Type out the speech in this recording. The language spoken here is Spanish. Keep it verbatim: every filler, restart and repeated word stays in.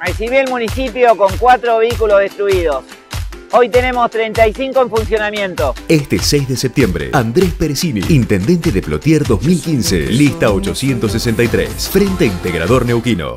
Recibí el municipio con cuatro vehículos destruidos. Hoy tenemos treinta y cinco en funcionamiento. Este seis de septiembre, Andrés Peresini, Intendente de Plotier dos mil quince, lista ochocientos sesenta y tres, Frente Integrador Neuquino.